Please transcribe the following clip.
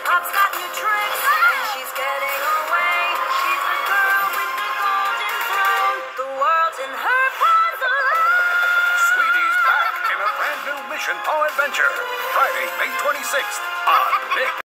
Pop's got new tricks, and she's getting away. She's the girl with the golden throne. The world's in her paws alone. Sweetie's back in a brand new mission or adventure. Friday, May 26th on Nick.